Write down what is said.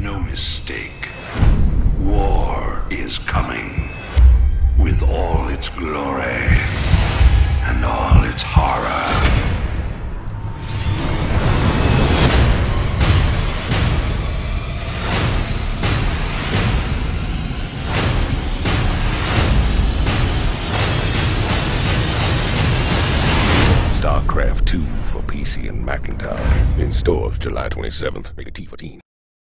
no mistake. War is coming, with all its glory and all its horror. StarCraft 2 for PC and Macintosh. In stores July 27th. Rated T for teen.